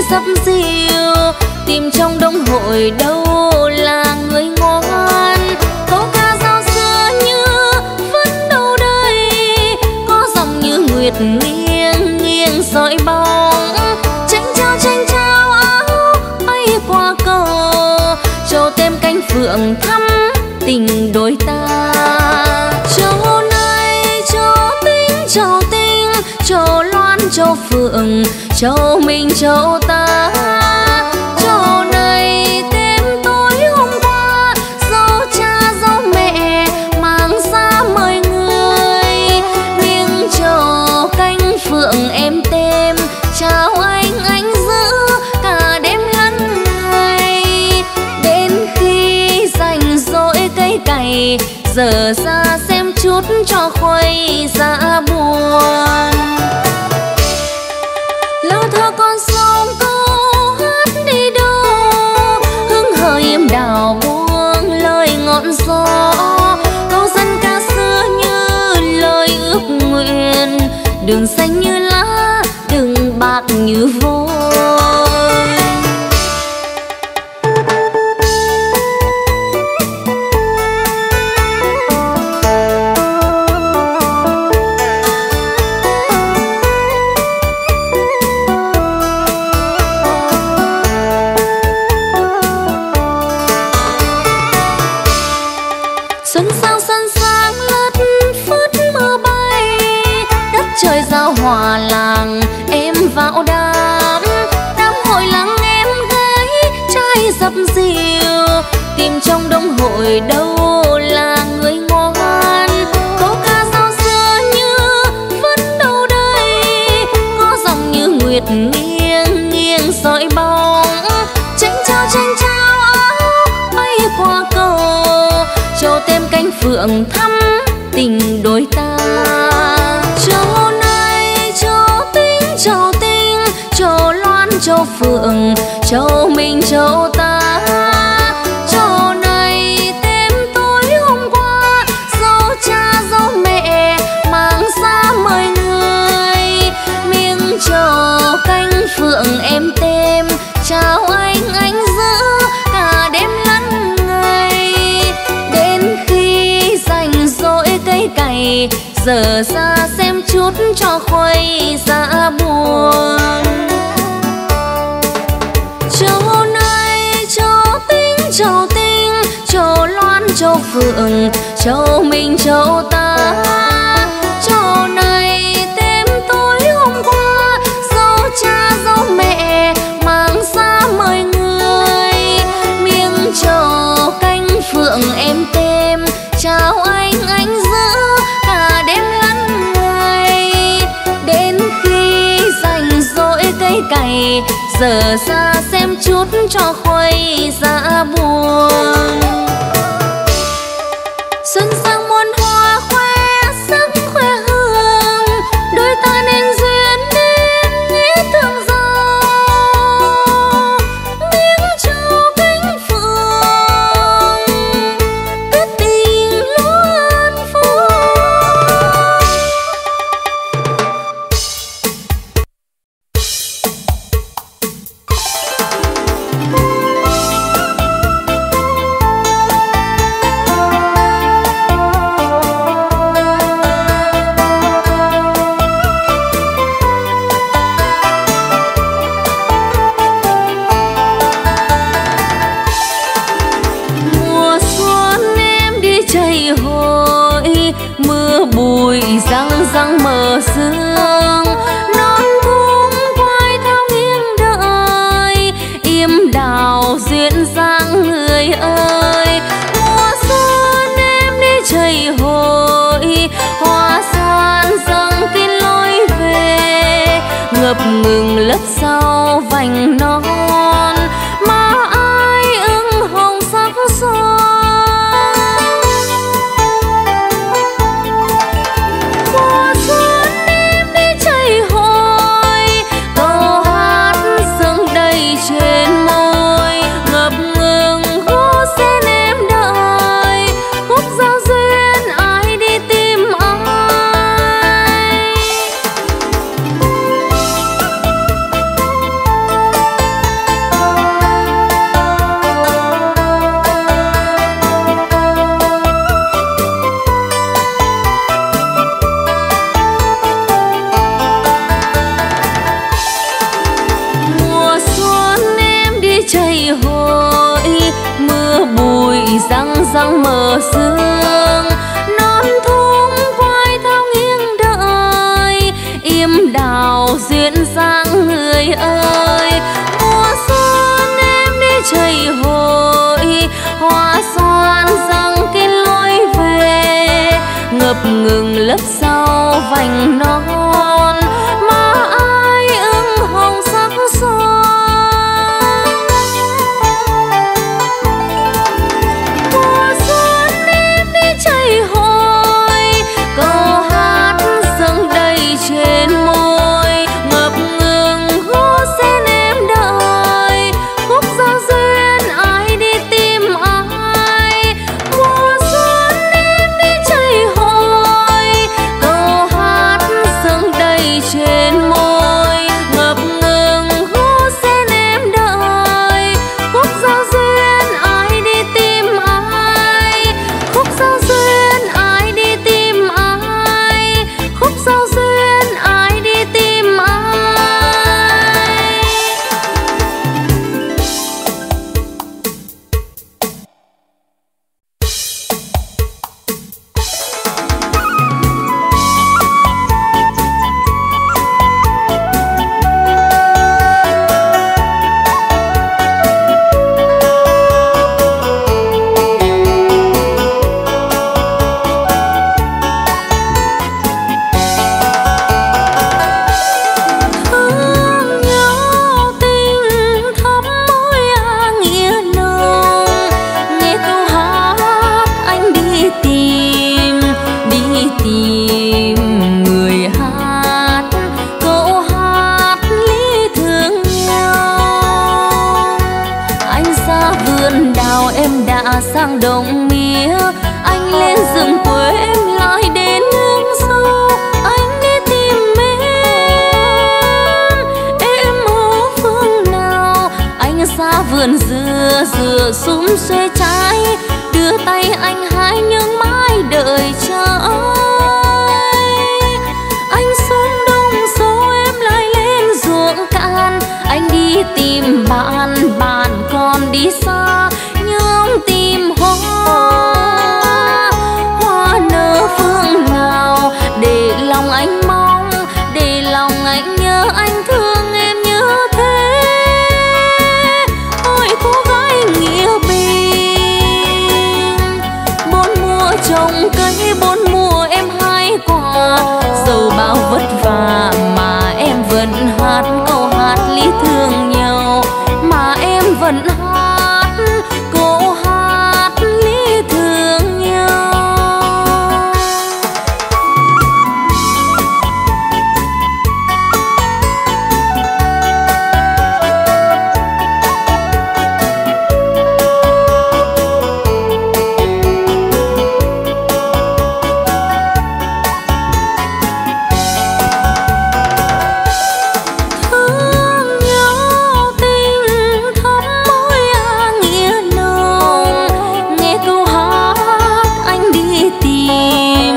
sắp dịu, tìm trong đông hội đâu là người ngoan. Câu ca giao xưa như vẫn đâu đây, có dòng như nguyệt nghiêng nghiêng dõi bóng. Tranh trao áo bay qua cầu, trầu thêm cánh phượng thắm tình đôi ta. Trầu này trầu tình, trầu loan trầu phượng, trầu mình trầu ta. Trầu này đêm tối hôm qua, dâu cha dâu mẹ mang ra mời người. Miếng trầu cánh phượng em tên, chào anh giữ cả đêm lẫn ngày. Đến khi rảnh rỗi cây cày, giờ ra xem chút cho khuây dạ buồn. Lâu thơ con sông câu hát đi đâu, hương hờ im đào buông lời ngọn gió. Câu dân ca xưa như lời ước nguyện, đường xanh như lá, đường bạc như vôi. Hòa làng em vào đám hội làng em gái trai dập dìu, tìm trong đông hội đâu là người ngoan. Câu ca giao xưa như vẫn đâu đây, có dòng như nguyệt nghiêng nghiêng dõi bóng. Tranh trao áo bay qua cầu, trầu thêm cánh phượng thắm tình đôi ta. Trầu loan trầu phượng, trầu mình trầu ta. Trầu này đêm tối hôm qua, dâu cha dâu mẹ mang ra mời người. Miếng trầu cánh phượng em tên, chào anh giữ cả đêm lẫn ngày. Đến khi rảnh rỗi cây cày, giờ ra xem chút cho khuây dạ buồn. Trầu này trầu tình, trầu loan trầu phượng, trầu mình trầu ta. Trầu này đêm tối hôm qua, dâu cha dâu mẹ mang ra mời người. Miếng trầu cánh phượng em tên, chào anh giữ cả đêm lẫn ngày. Đến khi rảnh rỗi cây cày, giờ ra xem chút cho khuây dạ buồn. Xuân sang muôn hoa khoe sắc khoe hương, đôi ta nên duyên nên nghĩa thương giàu. Miếng trầu cánh phượng, kết tình luôn phú. Bụi răng mờ sương, non thung quay theo nghiêng đời, im đào duyên dáng người ơi. Mùa xuân em đi chảy hội, hoa san dâng tin lối về, ngập ngừng lấp sau vành non mà ai ưng hồng sắc son. răng mờ sương, non thung quay thao nghiêng đợi, im đào duyên dáng người ơi. Mùa xuân em đi chảy hội, hoa xoan răng cái lối về, ngập ngừng lớp sau vành non mà ai ưng hồng sắc son. Mùa xuân em đi chảy hội, câu hát dâng đầy trên môi, ngập ngừng hú sen em đợi, khúc giao duyên ai đi tìm ai. Mùa xuân em đi chảy hội, câu hát dâng đầy trên môi, ngập ngừng hú sen em đợi, khúc giao duyên ai đi tìm ai. Khúc giao duyên ai đi tìm ai. Khúc giao duyên ai đi tìm ai. Thương nhau tình thắm môi nghĩa nồng, nghe câu hát anh đi tìm người hát, câu hát lý thương nhau. Anh ra vườn đào em đã sang đồng mía, anh lên rừng quê em lại đến nương sâu. Anh đi tìm em ở phương nào? Anh ra vườn dừa dừa sum xuê trái, đưa tay anh hái nhưng mãi đợi chờ. Anh xuống đồng sâu em lại lên ruộng cạn, anh đi tìm bạn, bạn còn đi xa nhưng tìm hoa. Hoa nở phương nào để lòng anh mong, để lòng anh nhớ, anh thương em như thế. Ôi cô gái nghĩa bình, bốn mùa trồng cây, bốn mùa em hái quả, dẫu bao vất vả mà em vẫn hát câu hát lý thương nhau, mà em vẫn hát câu hát lý thương nhau. Thương nhau tình thắm môi nghĩa nồng, nghe câu hát anh đi tìm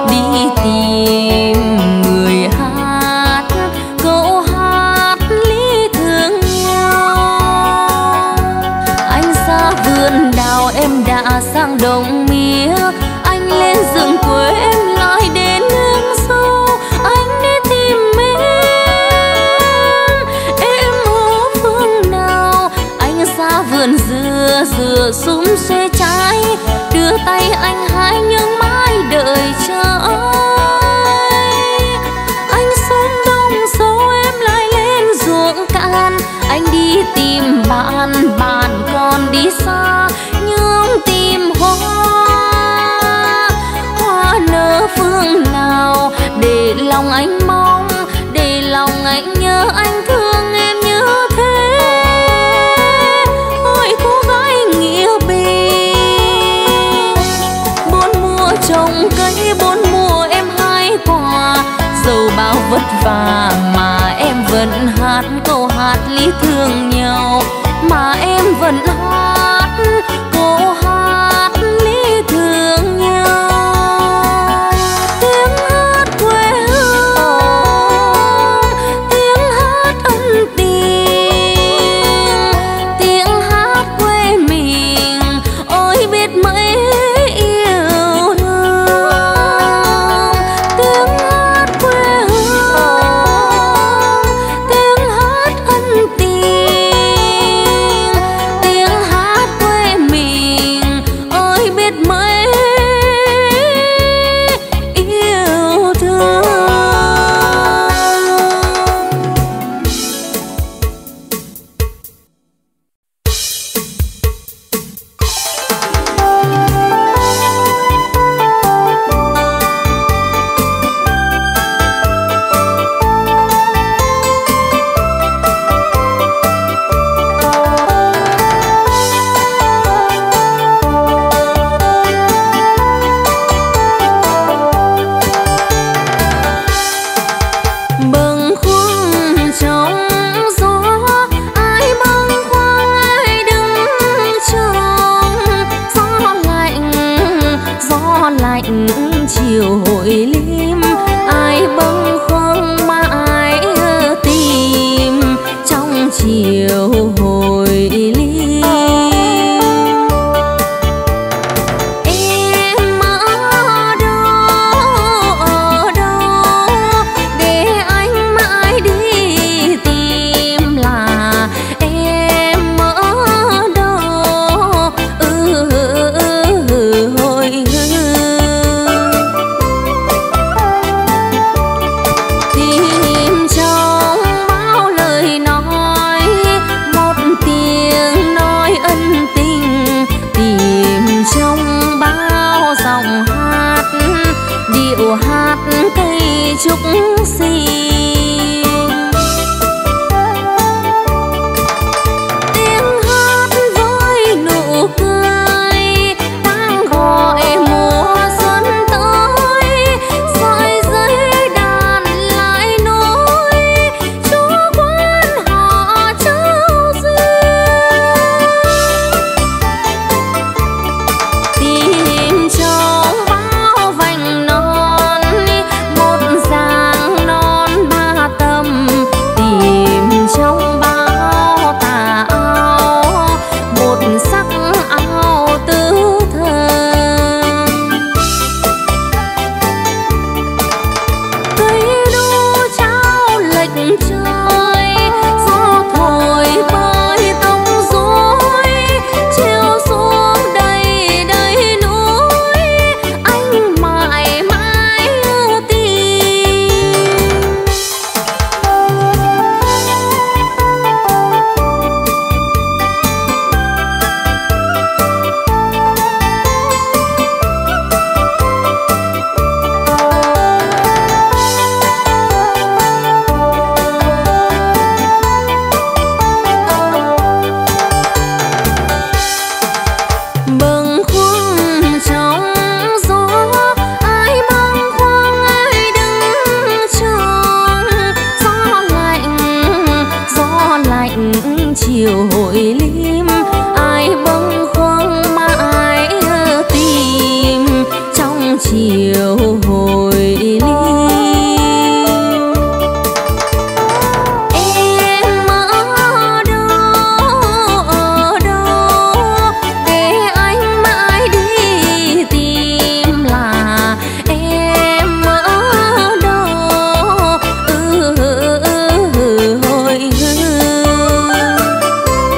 người hát, câu hát lý thương nhau. Anh ra vườn đào em đã sang đồng mía, anh lên rừng quê em lại đến nương sâu. Anh đi tìm em ở phương nào? Anh ra vườn dừa dừa sum xuê trái, đưa tay anh hái nhưng mãi đợi chờ. Anh xuống đồng sâu em lại lên ruộng cạn, anh đi tìm bạn, bạn còn đi xa nhưng tìm hoa. Hoa nở phương nào để lòng anh mong, để lòng anh nhớ, anh thương em như thế. Ôi cô gái nghĩa bình, bốn mùa trồng cây, bốn mùa em hái quả, dẫu bao vất vả mà em vẫn hát câu hát lý thương nhau, mà em vẫn hát câu hát lý thương nhau. Tiếng hát quê hương, tiếng hát ân tình, tiếng hát quê mình. Ôi biết mấy chiều hội lim, ai bâng khuâng mãi tìm trong chiều hội lim. Em ở đâu để anh mãi đi tìm, là em ở đâu hội hương.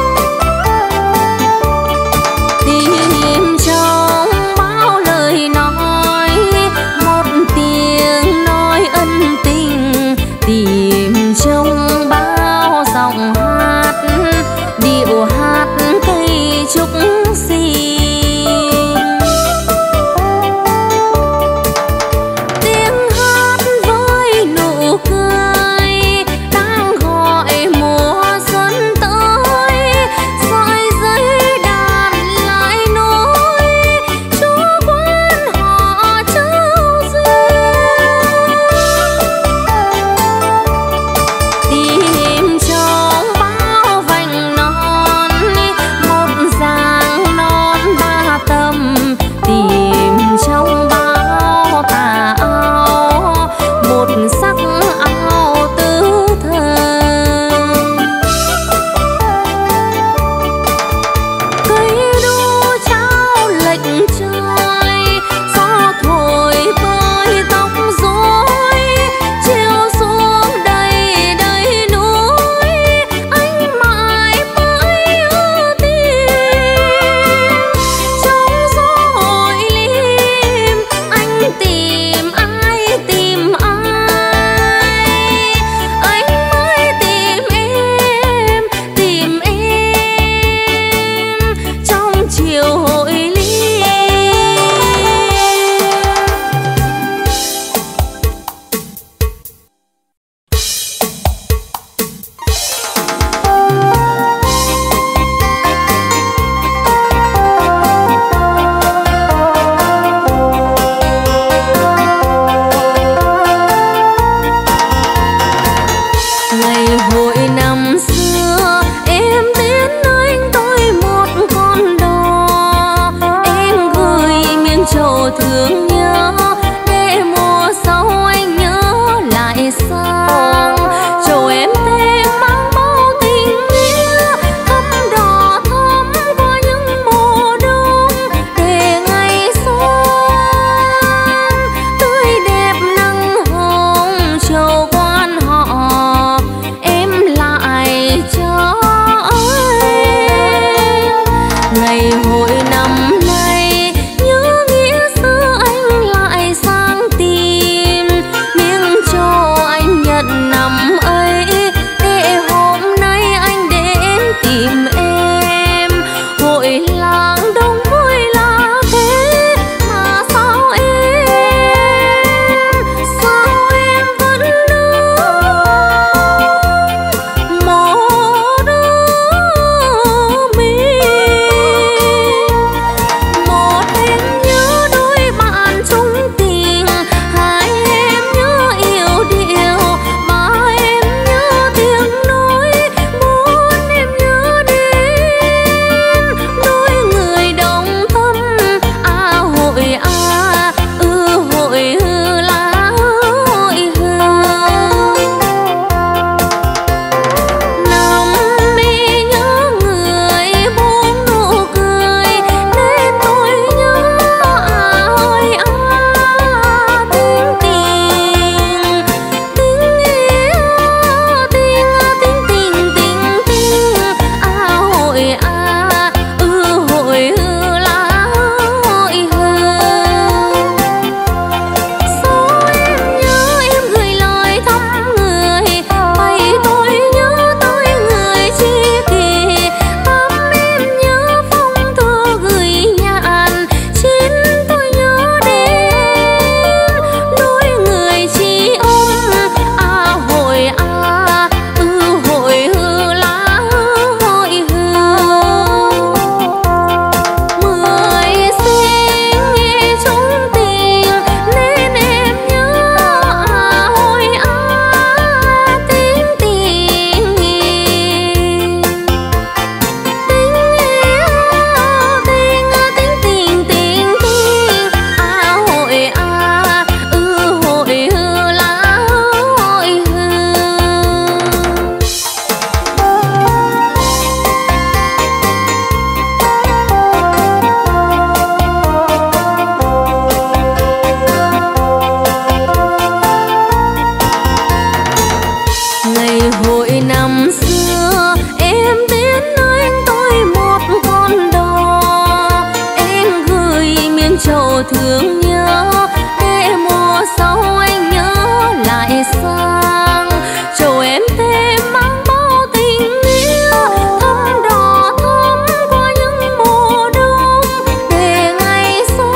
Ngày hội năm xưa em đến anh tôi một con đò, em gửi miếng trầu thương nhớ để mùa sau anh nhớ lại sang. Trầu em thêm mang bao tình nghĩa thăm đò thắm qua những mùa đông, để ngày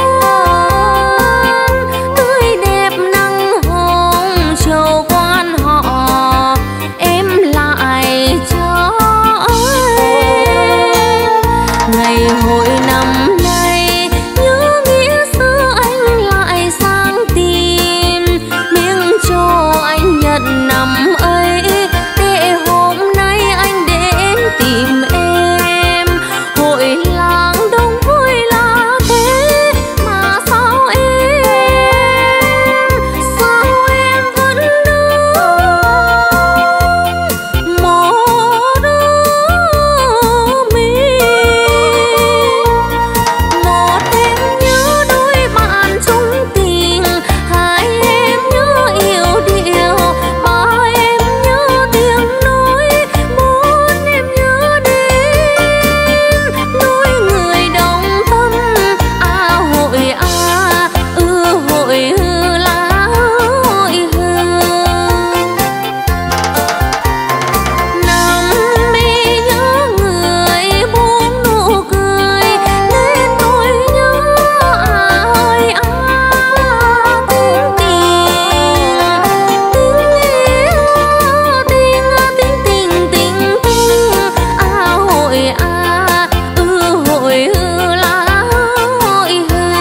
xuân tươi đẹp nắng hồng trầu quan họ em lại cho anh. Ngày hội năm nay nhớ nghĩa xưa anh lại sang tìm, miếng trầu anh nhận năm ấy để hôm nay anh đến tìm em. Hội làng đông vui là thế mà sao em vẫn đứng một mình. Một em nhớ đôi bạn chung tình, hai em nhớ yêu điệu, ba em nhớ tiếng nói, bốn em nhớ đêm đôi người đồng tâm. Hội hội lá hội năm mi nhớ người buông nụ cười nên tôi nhớ tiếng tình tình hội hội lá hội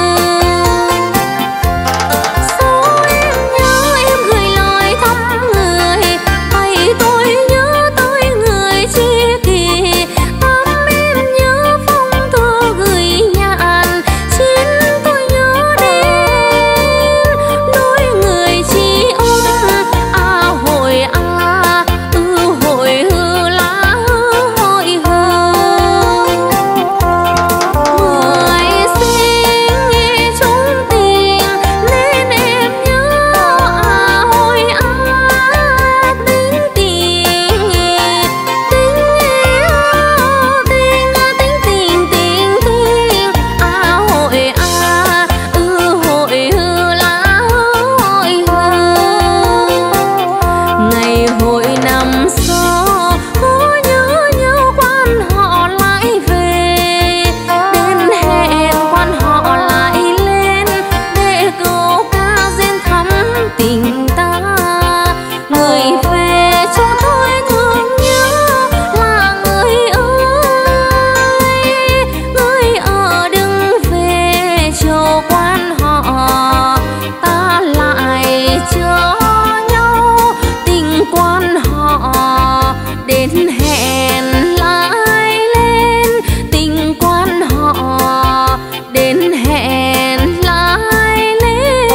sao em nhớ em gửi lời thăm người, hay tôi nhớ tới người tri kỷ. Tâm em nhớ phong thư gửi nhạn, chín tôi nhớ đến đôi người tri ân. Hội hội lá hội người sinh chung tình nên em nhớ hội tính tình hội hội lá hội. Ngày hội năm sau có nhớ nhau quan họ lại về, đến hẹn quan họ lại lên để câu ca duyên thắm tình ta. Người về cho tôi thương nhớ là người ơi, người ở đừng về trầu quan họ, ta lại cho nhau tình quan họ đến hẹn lại lên, tình quan họ đến hẹn lại lên.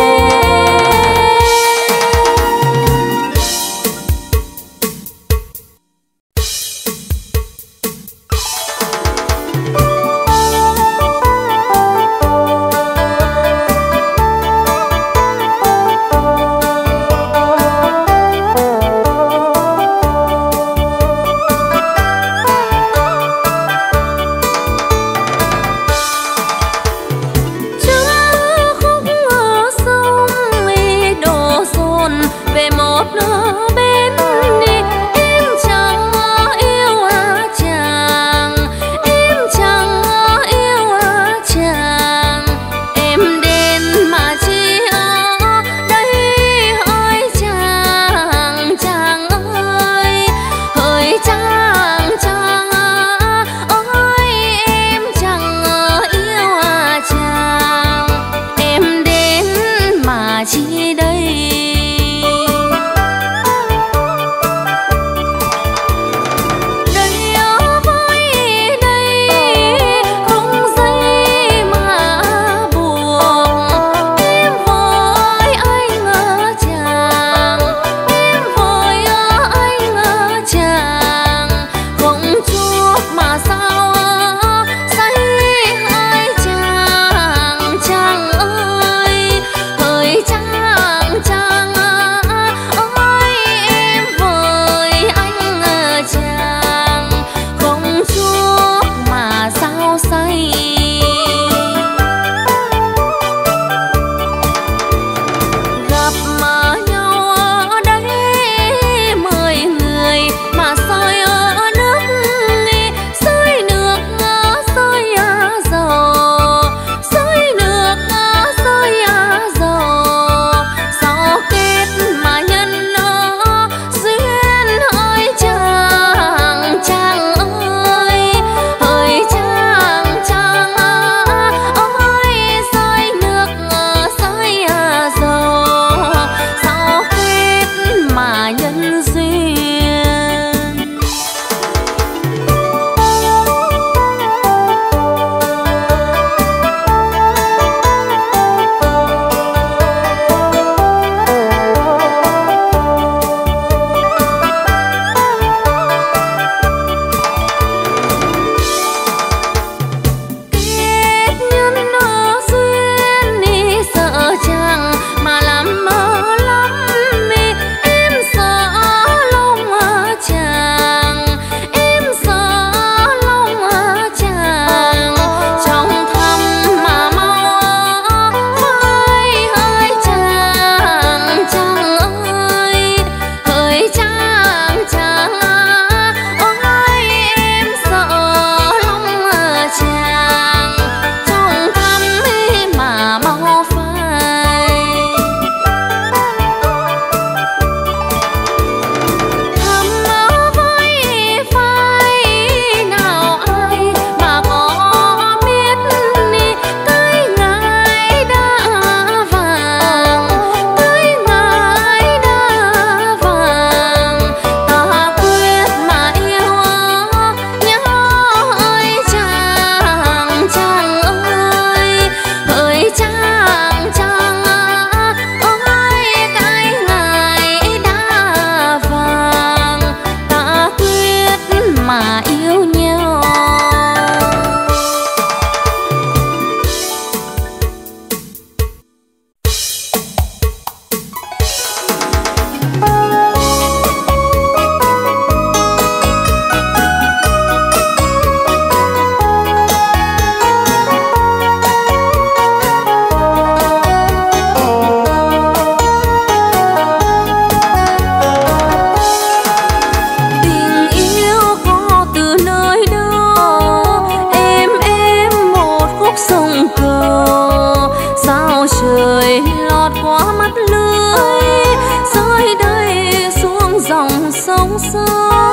sống sâu.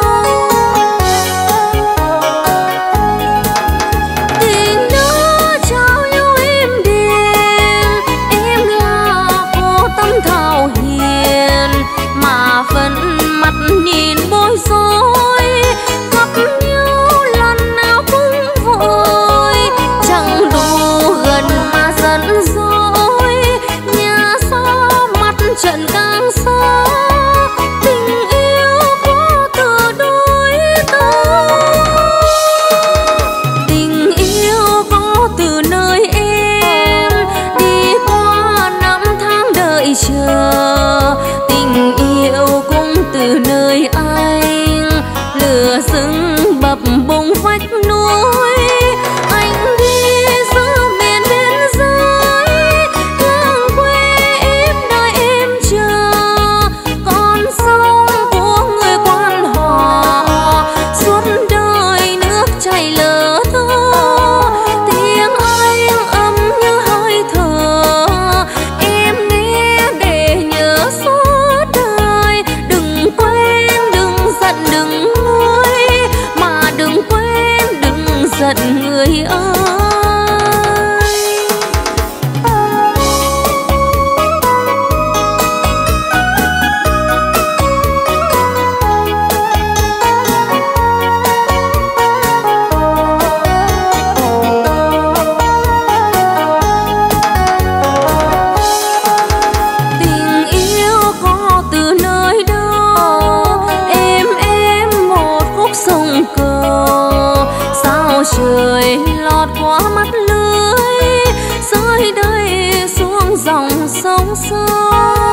Tình đã trao nhau êm đềm, em là cô tâm thảo hiền mà vẫn mặt nhìn bối rối, gặp nhau lần nào cũng vội, chẳng đủ gần mà giận dỗi, nhà xa mặt trận càng xa. Tình yêu có từ đôi ta, tình yêu có từ nơi em đi qua năm tháng đợi chờ, tình yêu cũng từ nơi anh lửa dưng bập bùng vách núi. Anh đi giữa miền biên giới, làng quê em đợi em chờ, con sông của người quan họ suốt đời nước chảy lỡ thơ. Tiếng anh ấm như hơi thở, em nghe để nhớ suốt đời. Đừng quên, đừng giận, đừng nguôi, mà đừng quên, đừng giận người ơi. Tình yêu có từ nơi đâu, em một khúc sông cầu, sao trời lọt qua mắt lưới, rơi đây xuống dòng sông sâu.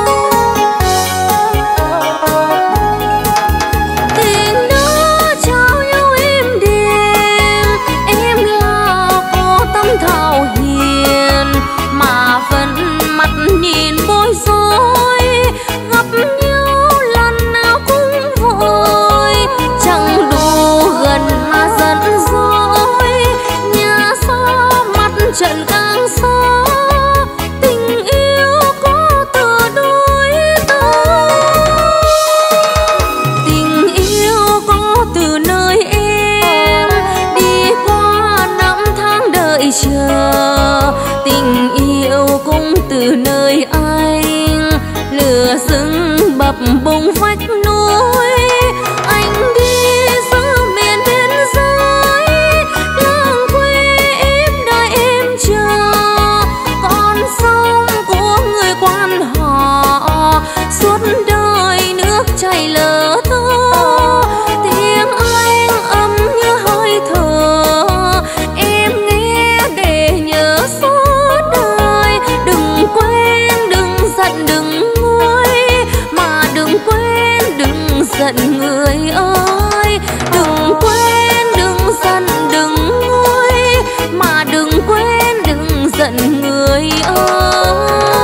Tình đã trao nhau êm đềm, em là cô tâm thảo hiền mà vẫn mặt nhìn bối rối, gặp nhau lần nào cũng vội, chẳng đủ gần mà giận dỗi, nhà xa mặt trận càng xa. Tình yêu có từ đôi ta, tình yêu có từ nơi em đi qua năm tháng đợi chờ, tình yêu cũng từ nơi anh lửa dưng bập bùng vách núi. Anh đi giữa miền biên giới, làng quê em đợi em chờ, con sông của người quan họ suốt đời nước chảy lỡ thơ. Tiếng anh ấm như hơi thở, em nghe để nhớ suốt đời. Đừng quên, đừng giận, đừng nguôi, mà đừng quên, đừng giận người ơi. Đừng quên, đừng giận, đừng nguôi, mà đừng quên, đừng giận người ơi.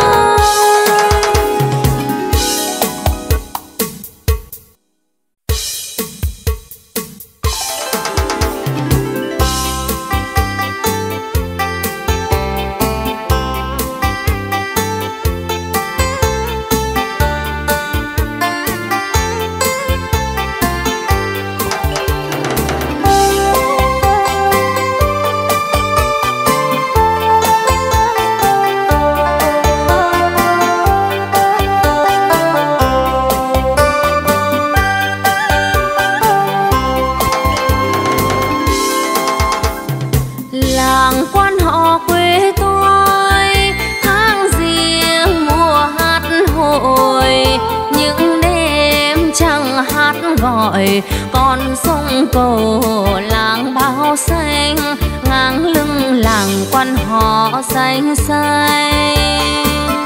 Làng quan họ quê tôi tháng riêng mùa hát hội, những đêm trăng hát gọi con sông cầu làng bao xanh, ngang lưng làng quan họ xanh xanh.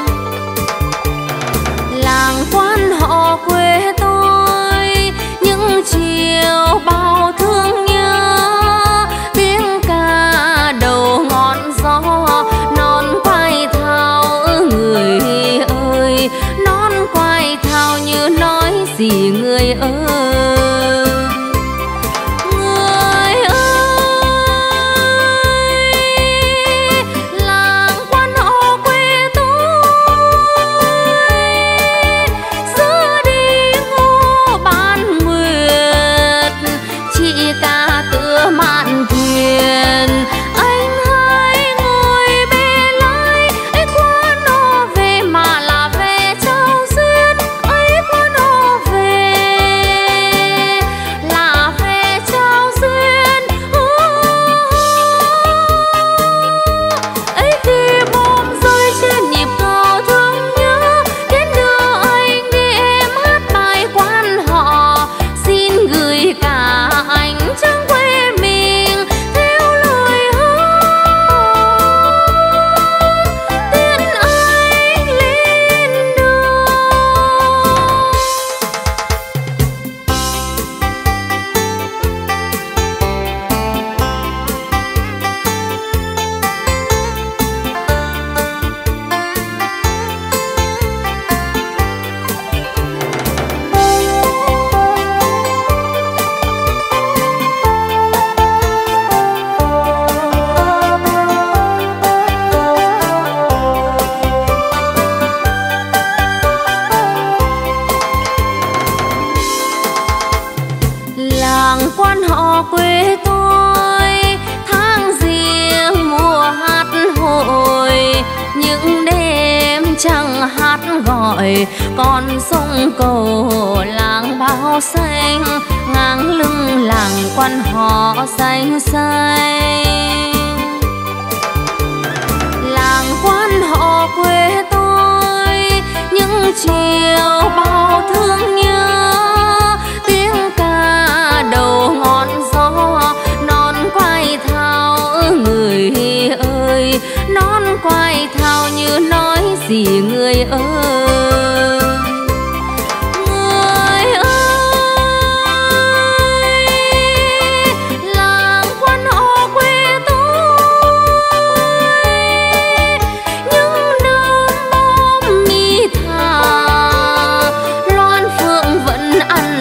Làng quan họ quê tôi những chiều bao thương nhớ, tiếng ca đầu ngọn gió non quay thao. Người ơi non quay thao như nói gì người ơi. Người ơi làng quan họ quê tôi xưa đi ngô quê tôi, tháng riêng mùa hát hội, những đêm trăng hát gọi, con sông cầu làng bao xanh, ngang lưng làng quan họ xanh xanh. Làng quan họ quê tôi, những chiều bao thương nhớ, tiếng ca đầu ngọn gió, non quay thao người ơi, non quay thao như nói gì người ơi. Người ơi, làng quan họ quê tôi, những đơm bom mi thà, loan phượng vẫn ăn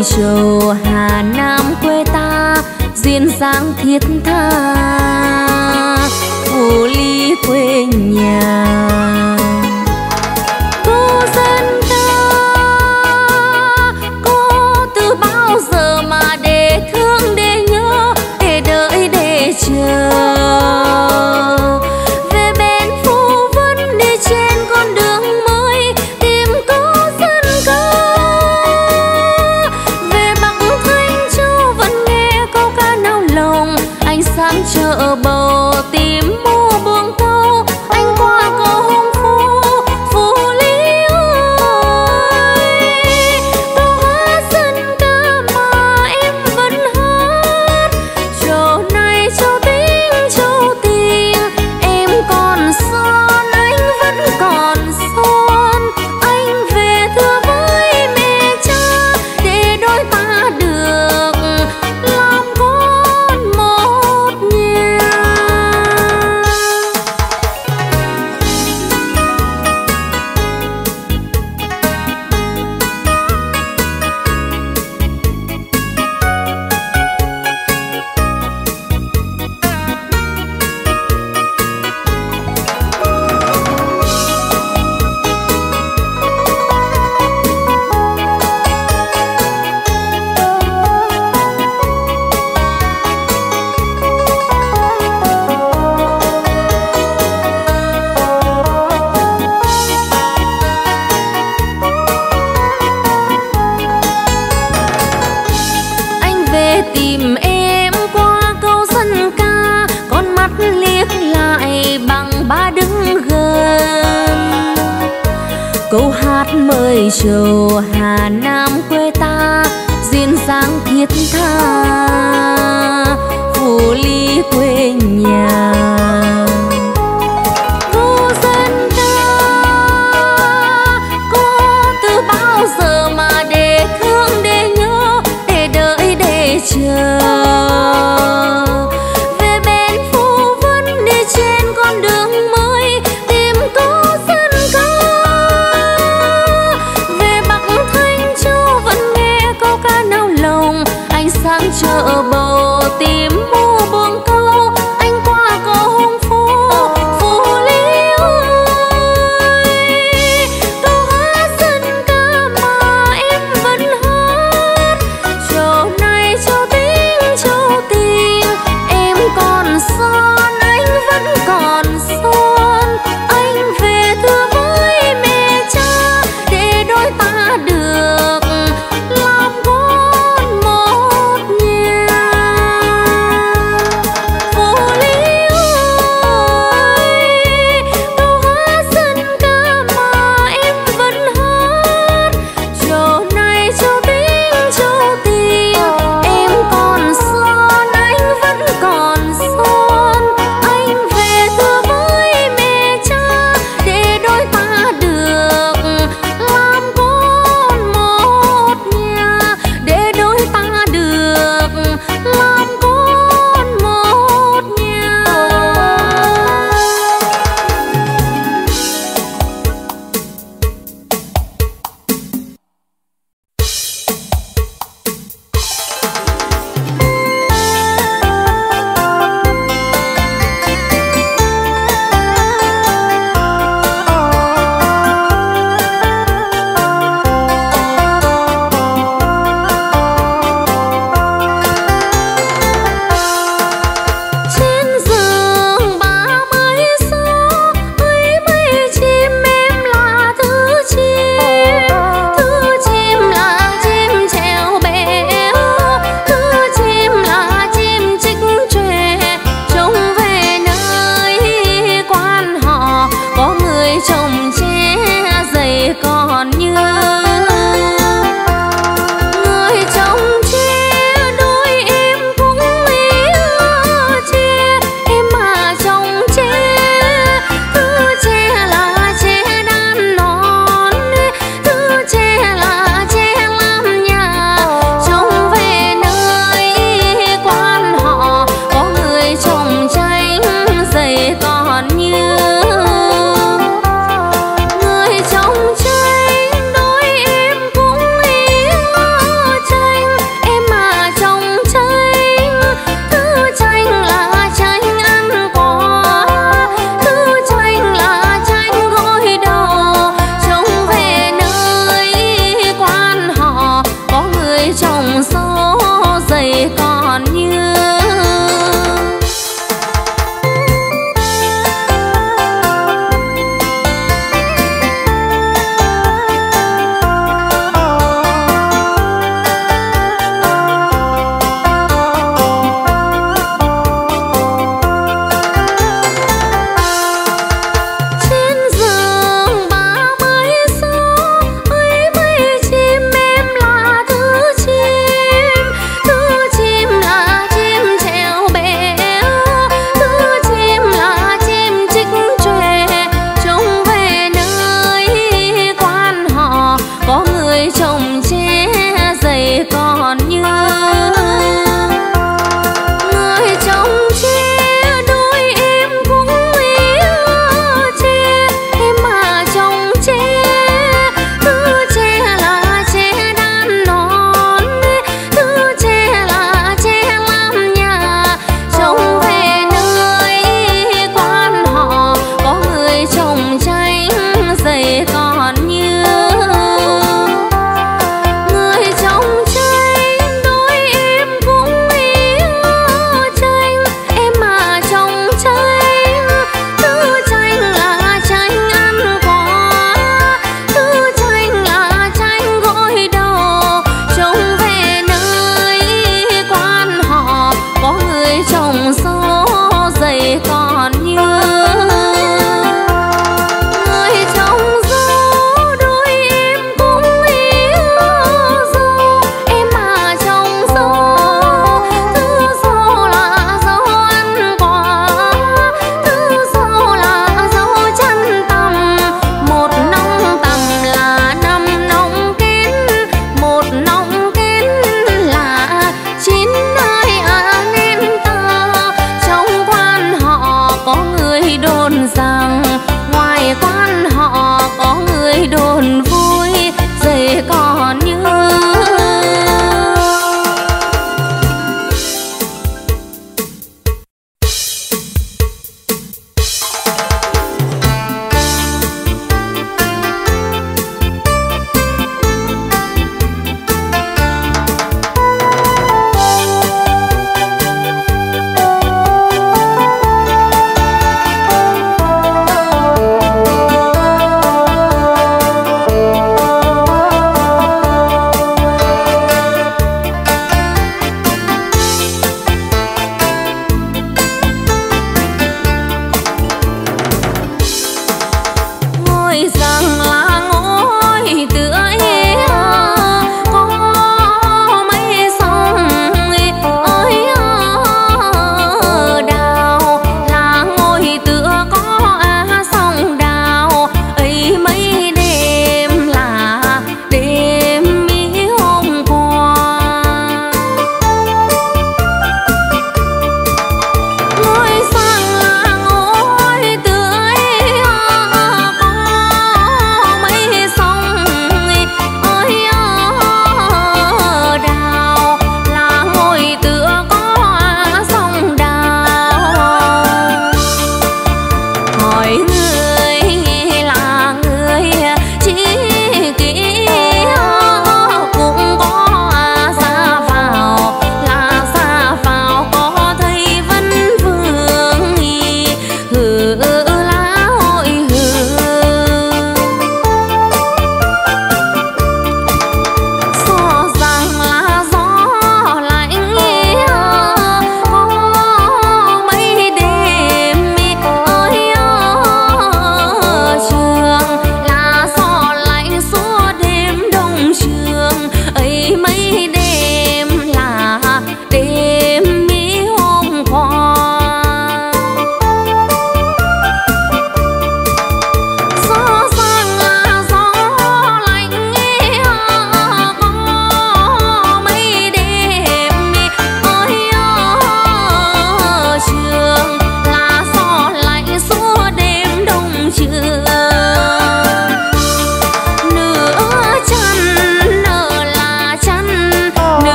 mời trầu Hà Nam quê ta duyên dáng thiết tha Phủ Lý quê nhà. Cô dân ta cô từ bao giờ mà để thương để nhớ để đợi để chờ về bên Phú Vân đi trên con đường mới tìm cô dân ca về Bắc Thanh Châu vẫn nghe câu ca nao lòng anh sáng chợ bầu tìm mua buông câu anh qua cầu Hồng Phú Phủ Lý ơi câu hát dân ca mà em vẫn hát châu này châu tình em còn son anh vẫn còn son anh về thưa với mẹ cha để đôi ta được làm con một nhà. Anh về tìm em qua câu dân ca con mắt liếc lại bằng ba đứng gần câu hát mời trầu Hà Nam quê ta duyên dáng thiết tha Phủ Lý quê nhà. Cô dân ca cô từ bao giờ mà để thương để nhớ để đợi để chờ về bên Phú Vân đi trên con đường mới tìm cô dân ca về Bắc Thanh Châu vẫn nghe câu ca nao lòng anh sáng chợ bầu tìm mua buông câu anh qua cầu Hồng Phú Phủ Lý ơi câu hát dân ca mà em vẫn hát châu này châu tình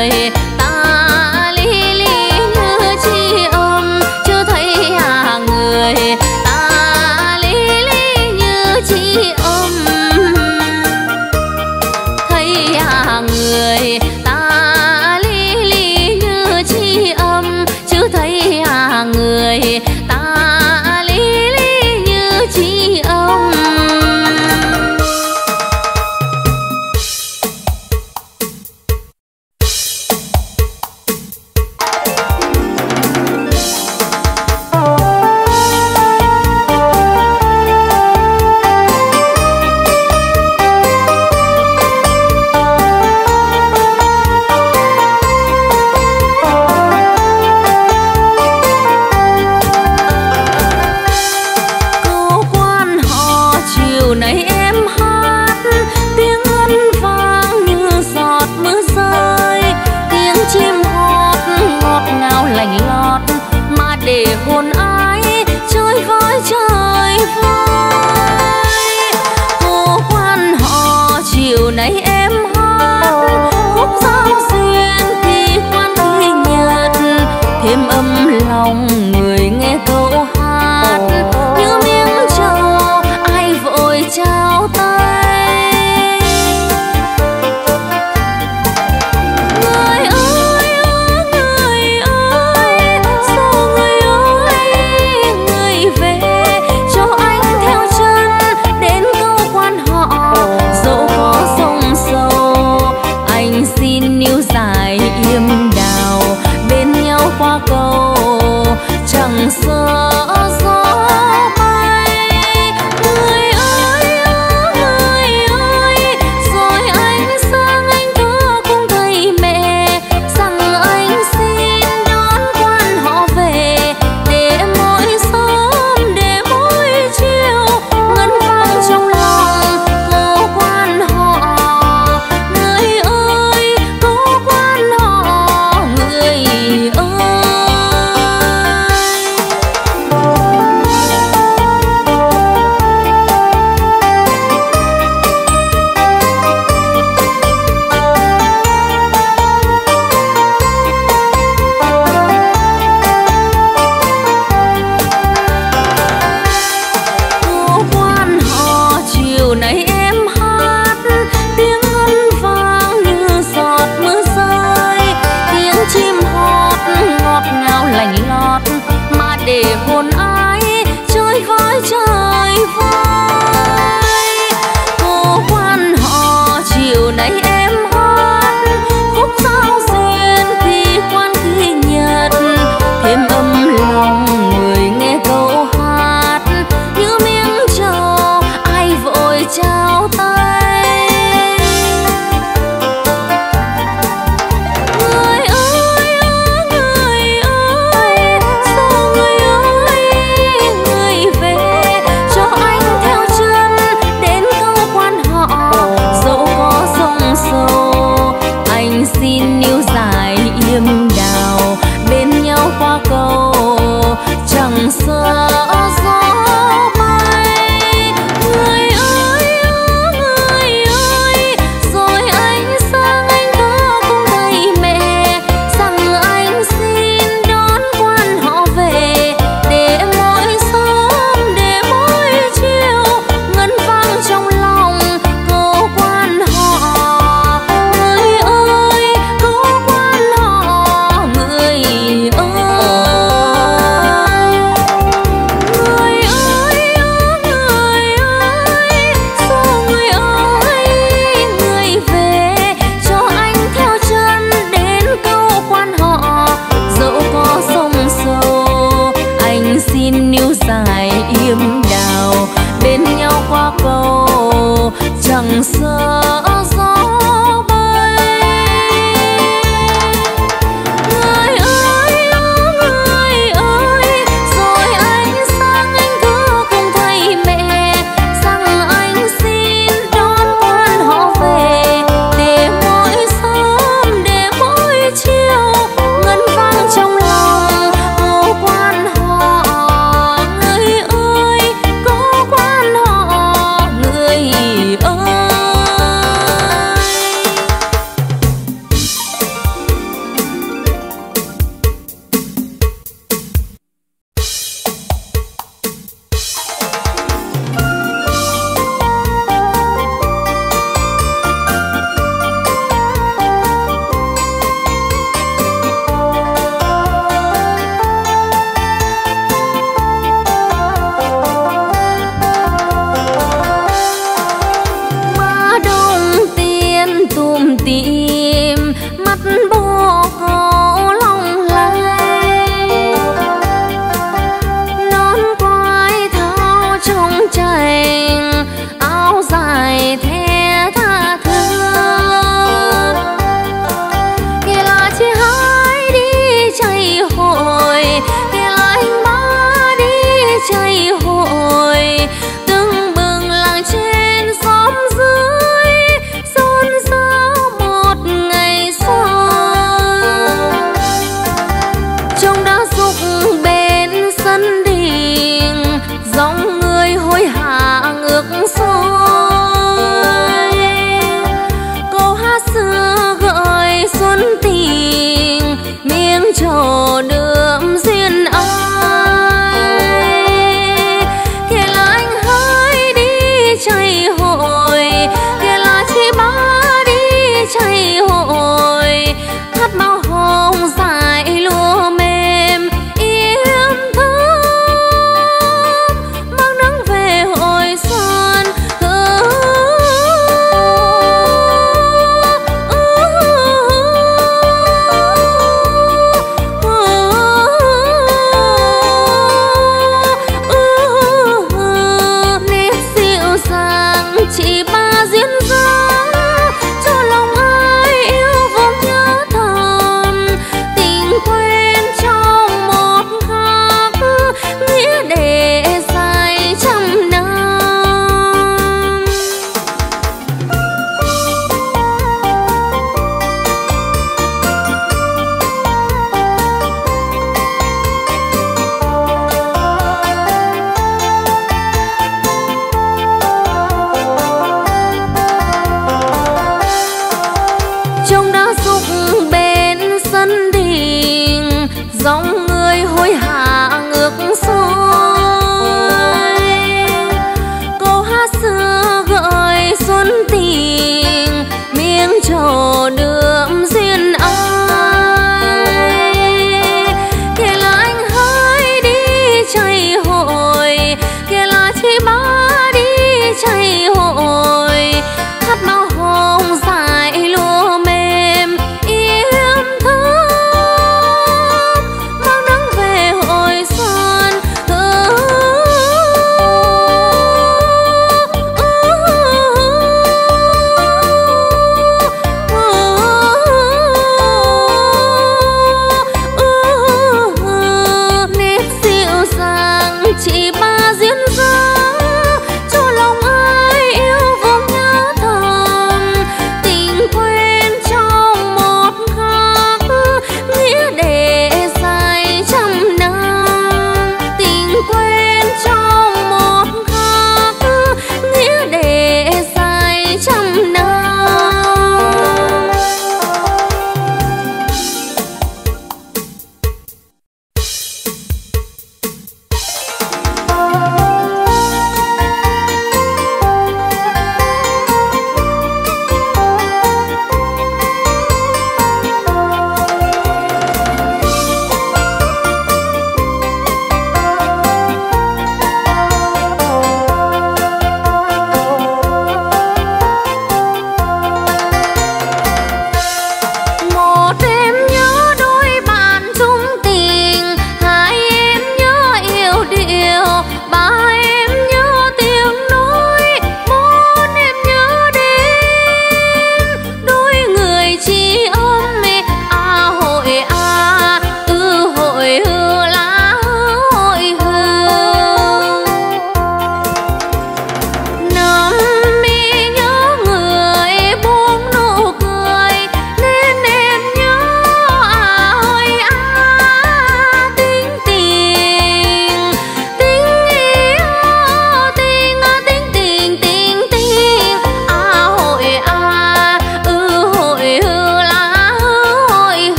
người ta ly ly như chi âm, chưa thấy người ta ly ly như chi âm, thấy người ta ly ly như chi âm, chứ thấy người ta ly ly như chi âm. Để hồn ai chơi với trời vơi, cô quan họ chiều nay em hát khúc giao duyên khi quan khi nhật, thêm âm lòng người nghe câu hát như miếng trầu ai vội trao tay. Qua cầu chẳng sợ gió bay, người ơi rồi anh sang anh thưa cùng thầy mẹ rằng anh xin đón quan họ về, để mỗi sớm để mỗi chiều ngân vang trong lòng cô quan họ. Người ơi cô quan họ, người ơi. Này em hát tiếng ngân vang như giọt mưa rơi, tiếng chim hót ngọt ngào lành lót, mà để hồn ai chơi với trời vơi. Cô quan họ chiều nay em hát khúc giao duyên khi quan khi nhật, thêm âm lòng người nghe câu hát như miếng trầu ai vội trao tay. Người ơi sao người ơi người về cho anh theo chân đến câu quan họ, dẫu có sông sâu anh xin níu dài yêm đào, bên nhau qua cầu chẳng sợ gió bay. Người ơi rồi anh sang anh thưa cùng thầy mẹ rằng anh xin đón quan họ về, để mỗi sớm để mỗi chiều ngân vang trong lòng cô quan họ. Người ơi cô quan họ, người dài yêm đào, bên nhau qua cầu chẳng sợ gió bay. Người ơi rồi anh sang anh thưa cùng thầy mẹ rằng anh xin đón quan họ về, để mỗi sớm để mỗi chiều ngân vang trong lòng cô quan họ. Người ơi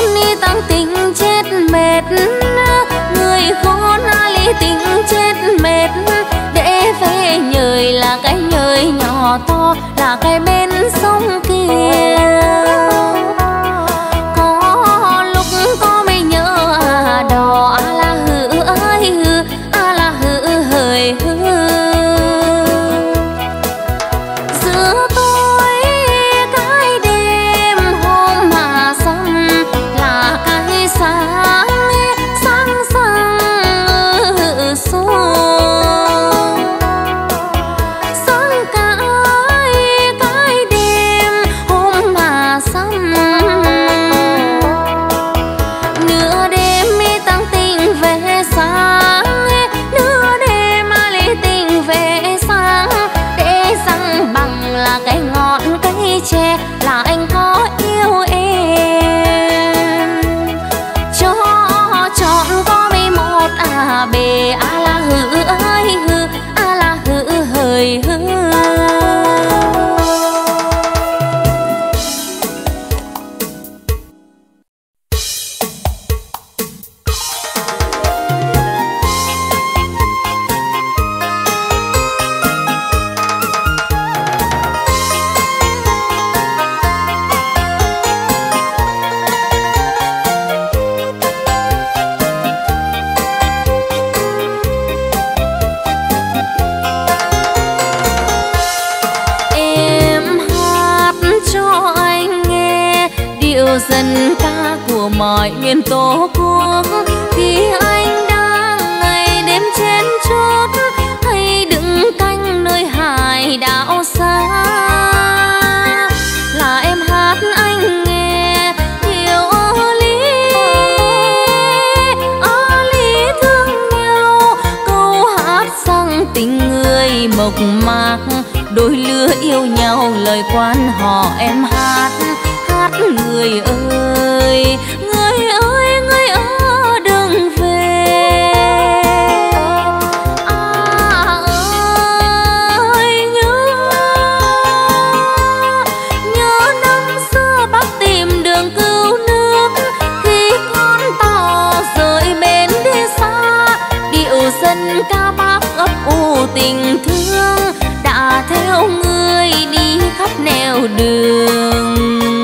đi tăng tình chết mệt, người khôn lý tình chết mệt. Để về nhời là cái nhời nhỏ to, là cái bên sông kia. Có lúc có mới nhớ đò là hư ơi hư, là hư hời hư. Giữa tối cái đêm hôm mà sông là cái sáng sáng sáng xuống. Sáng cái đêm hôm mà sông, nửa đêm mi tăng tình về sáng, nửa đêm lý tình về sáng. Để rằng bằng là cái ngọn cây tre là anh có yêu em. Cho chọn có mấy một bề là hư ơi hư, là hư hời hư. Dân ca của mọi miền Tổ quốc, khi anh đang ngày đêm trên chốt, hay đứng canh nơi hải đảo xa. Là em hát anh nghe nhiều lý thương nhau, câu hát rằng tình người mộc mạc, đôi lứa yêu nhau lời quan họ em hát. Người ơi, người ơi, người ở đừng về. Ơi nhớ năm xưa bác tìm đường cứu nước, khi con tàu rời bến đi xa. Điệu dân ca bác ấp ủ tình thương, đã theo người đi khắp nẻo đường.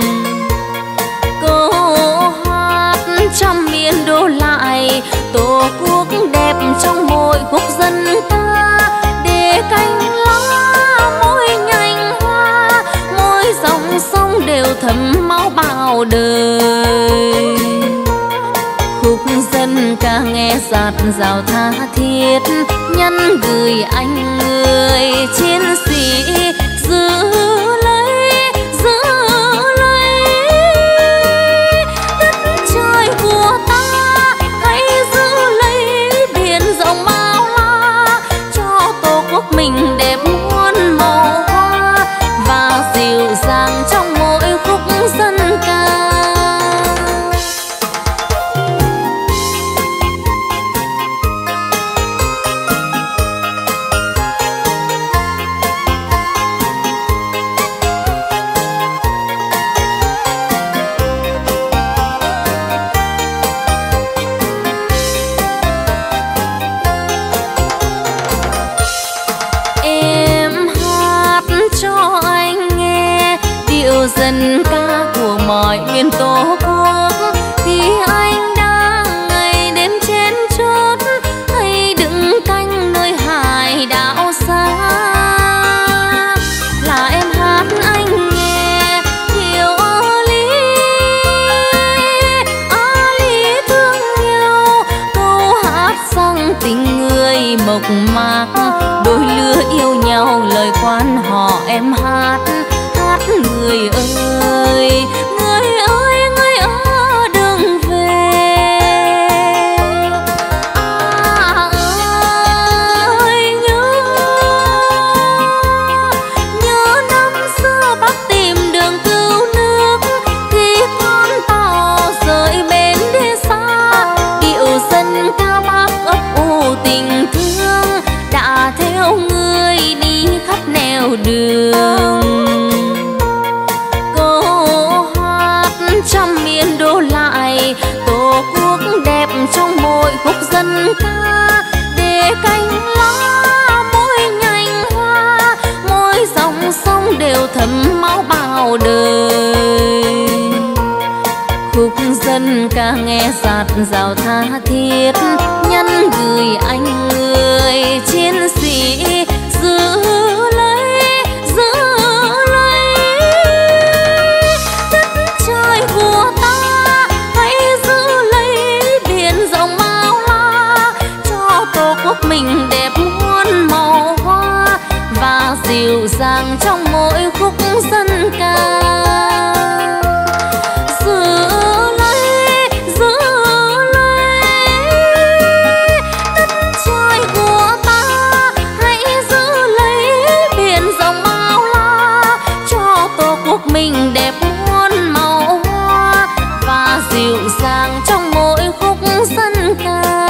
Trăm miền đô lại Tổ quốc đẹp trong mỗi khúc dân ca. Để cánh lá mỗi nhành hoa, mỗi dòng sông đều thấm máu bao đời. Khúc dân ca nghe dạt dào tha thiết, nhắn gửi anh người chiến sĩ giữ lấy đất trời của ta. Hãy giữ lấy biển rộng bao la, cho Tổ quốc mình đẹp muôn màu hoa và dịu dàng trong mỗi khúc dân ca. Dân ca của mọi miền Tổ quốc, khi anh đang ngày đêm trên chốt, hay đứng canh nơi hải đảo xa. Là em hát anh nghe hiểu lý thương nhau, câu hát rằng tình người mộc mạc, đôi lứa yêu nhau lời quan họ em hát. Người ơi, người ơi, người ở đừng về. Ơi nhớ năm xưa bác tìm đường cứu nước, khi con tàu rời bến đi xa. Điệu dân ca bác ấp ủ tình thương, đã theo người đi khắp nẻo đường. Trăm miền đô lại dài, tổ quốc đẹp trong mỗi khúc dân ca. Để cánh lá mỗi nhành hoa, mỗi dòng sông đều thấm máu bao đời. Khúc dân ca nghe dạt dào tha thiết, nhắn gửi anh người chiến sĩ giữ lấy đất trời của ta, hãy giữ lấy biển rộng bao la, cho tổ quốc mình đẹp muôn màu hoa và dịu dàng trong mỗi khúc dân ca. Mình đẹp muôn màu hoa và dịu dàng trong mỗi khúc dân ca.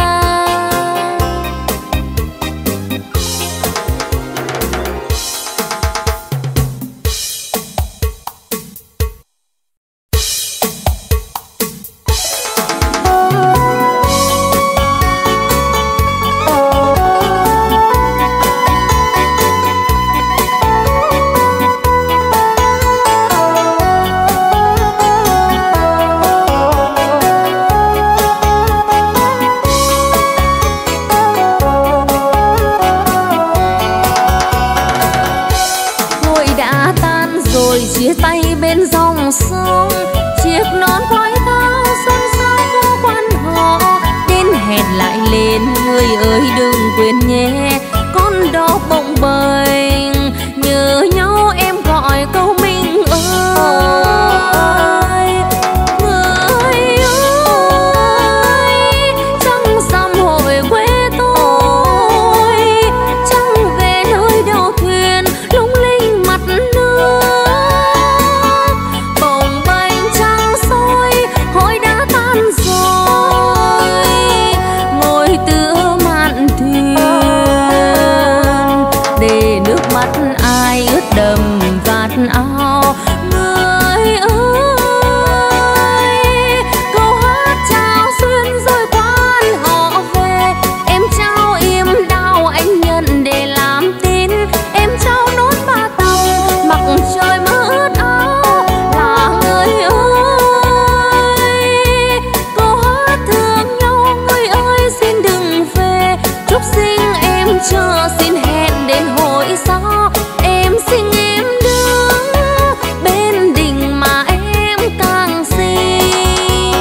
Chia tay bên dòng sông, chiếc nón quái thao xuân sao cô quan họ. Đến hẹn lại lên người ơi đừng quên nhé, con đó bồng bềnh nhớ nhau em gọi câu mình ơi. Người ơi trăng rằm hội quê tôi, trăng về nơi đầu thuyền lung linh mặt nước. Đầm vạt áo người ơi, câu hát chào xuyên rồi quan họ về. Em trao im đau anh nhận để làm tin, em trao nốt ba tàu mặc trời mưa ướt áo là người ơi. Câu hát thương nhau người ơi xin đừng về, chúc sinh em chờ xin hẹn đến hồi sau. Em xin em đứng bên đình mà em càng xinh.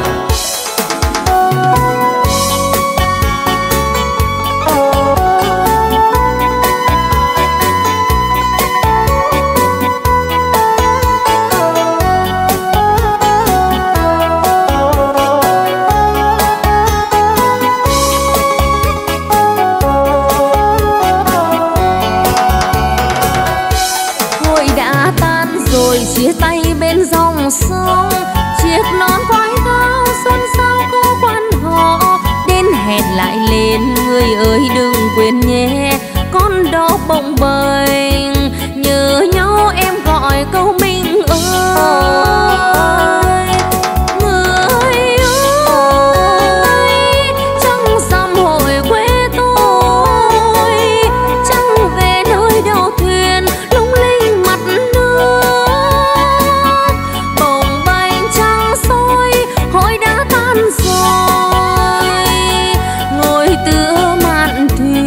Chia tay bên dòng sông, chiếc nón quái thao xuân sao cô quan họ. Đến hẹn lại lên người ơi đừng quên nhé, con đó bồng bềnh nhớ nhau em gọi câu mình ơi. Người ơi trăng rằm hội quê tôi, trăng về nơi đầu thuyền lung linh mặt nước. Rồi ngồi tựa mạn thuyền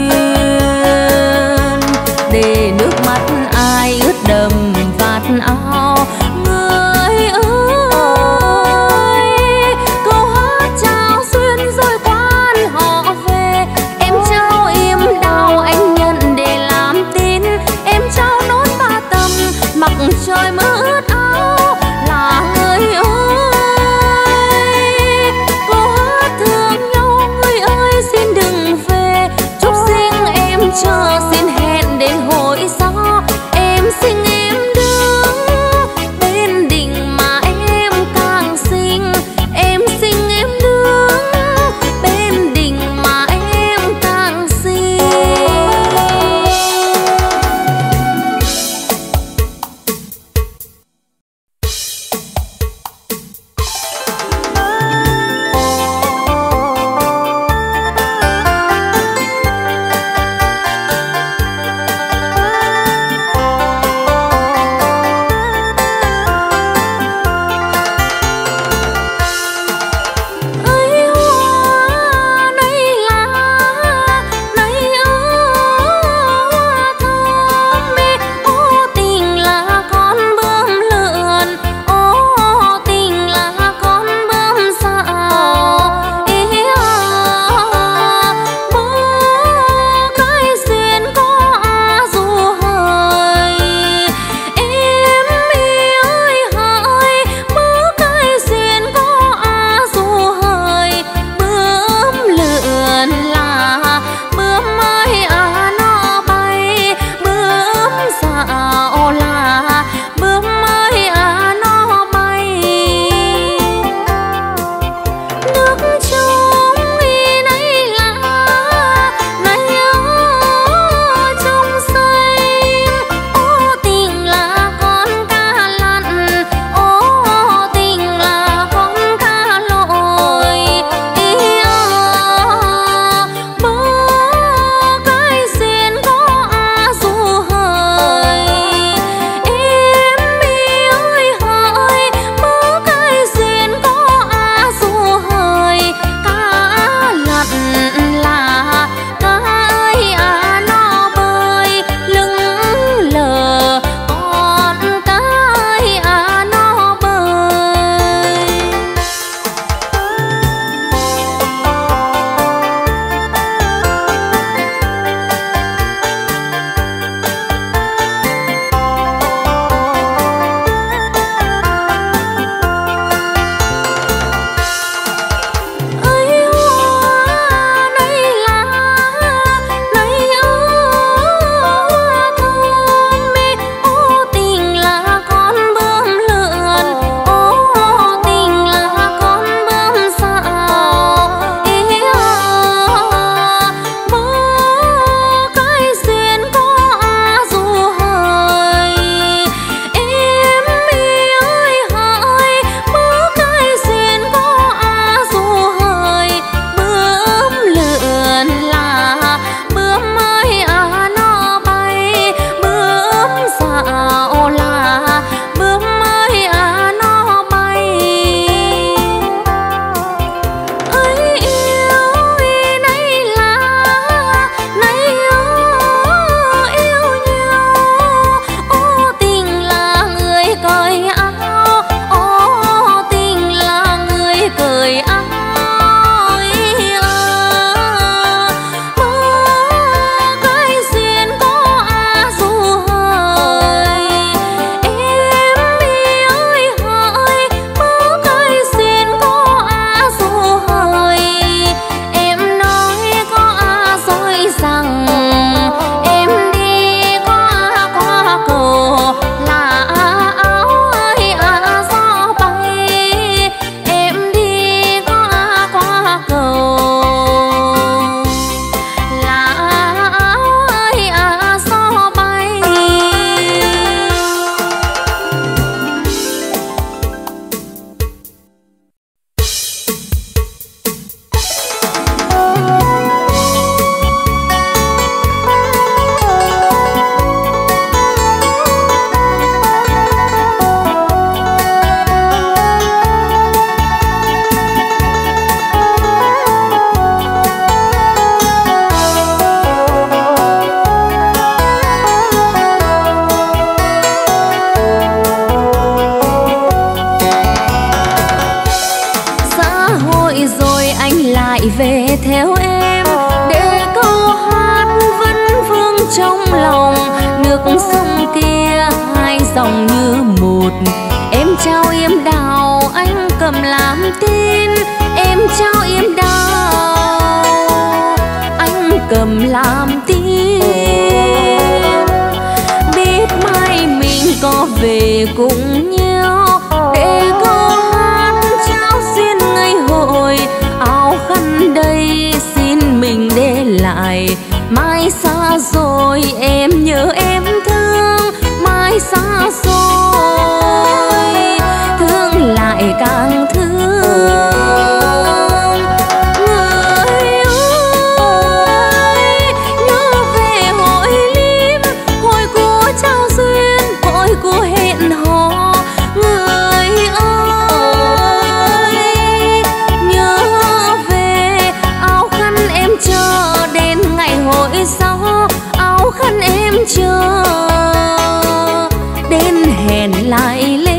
lại về theo em để câu hát vẫn vương trong lòng. Nước sông kia hai dòng như một, em trao yếm đào anh cầm làm tin. Em trao yếm đào anh cầm làm tin. Biết mai mình có về cùng nhau để câu hát trao duyên ngày hội. Áo khăn đây xin mình để lại, mai xa rồi em nhớ em thương. Mai xa rồi thương lại càng thương. Người ơi nhớ về hội lim, hội của trao duyên, hội của hẹn hò. Người ơi nhớ về áo khăn em chờ đến ngày hội sau. Áo khăn em chờ đến hẹn lại lên.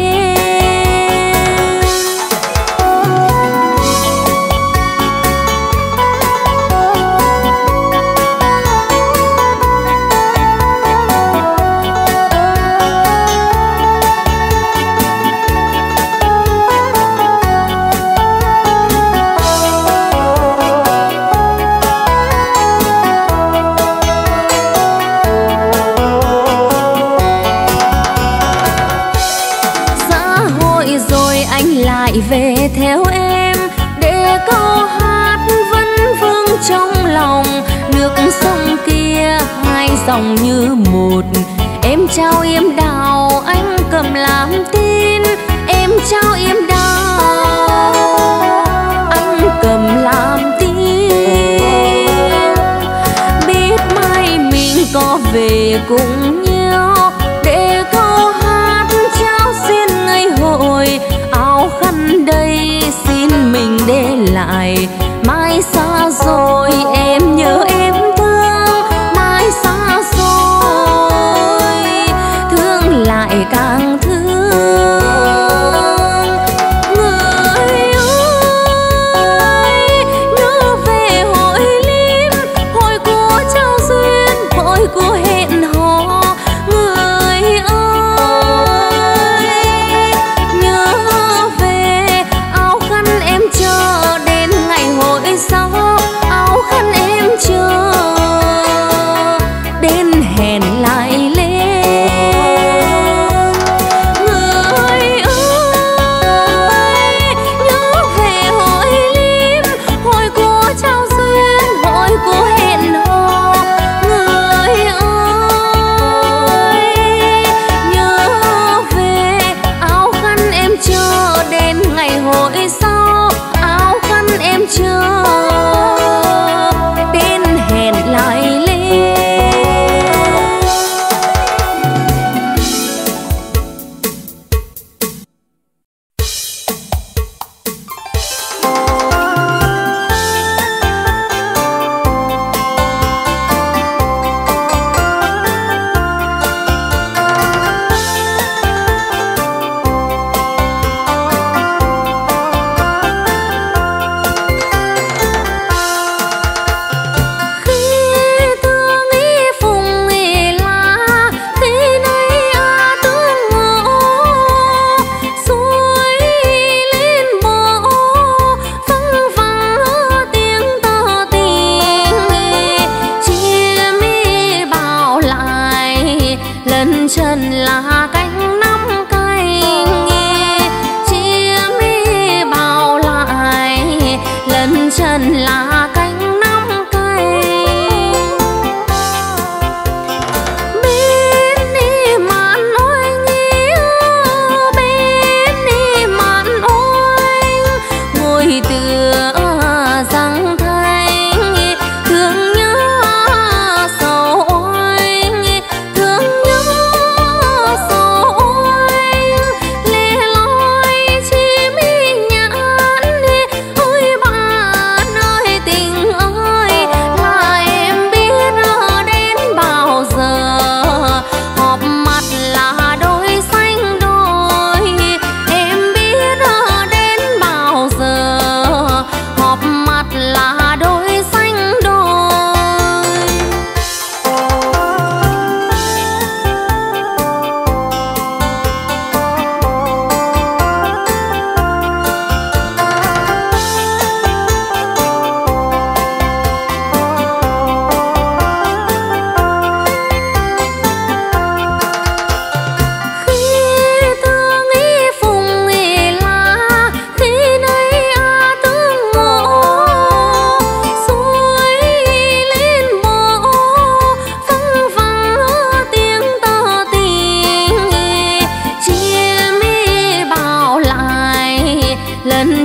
Về theo em để câu hát vẫn vương trong lòng. Nước sông kia hai dòng như một, em trao yếm đào anh cầm làm tin. Em trao yếm đào anh cầm làm tin. Biết mai mình có về cùng nhau để câu hát trao duyên ngày hội. Áo khăn đây xin mình để lại, mai xa rồi em nhớ em thương. Mai xa rồi thương lại càng thương. Người ơi nhớ về hội lim, hội của trao duyên, hội của hẹn hò. Người ơi nhớ về áo khăn em chờ đến ngày hội sau. Áo khăn em chờ đến hẹn lại lên. Người ơi nhớ về hội lim, hội của trao duyên, hội của hẹn hò. Người ơi nhớ về áo khăn em chờ đến ngày hội sau. Áo khăn em chờ đến hẹn lại lên. Chân là cánh nắm canh, chia mi bao lại lần chân là cánh nắm canh. Bên đi màn ôi nghĩa, bên đi màn ôi ngồi tựa răng thanh. Thương nhớ sầu ôi, thương nhớ sầu ôi, lẻ loi chi mi nhãn. Ôi bạn ơi tình ơi, là em biết đến bao giờ. Họp mặt là đôi xanh đôi, em biết đến bao giờ.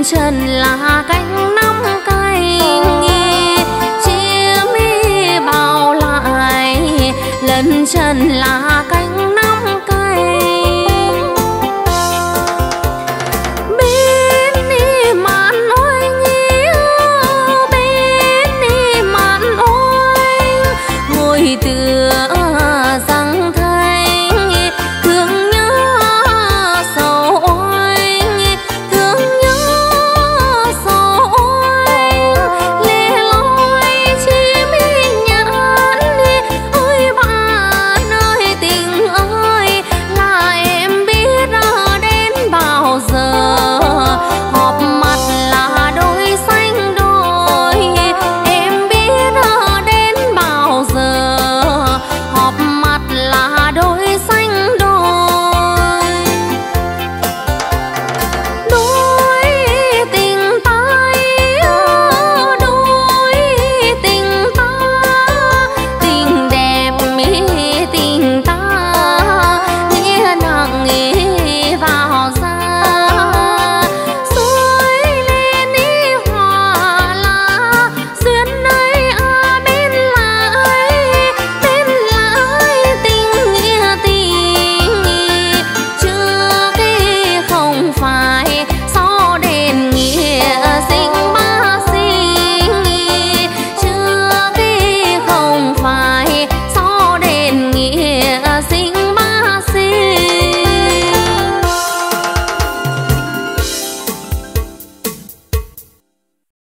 Lần trần là cánh nắm cay, chim bao lại lần trần là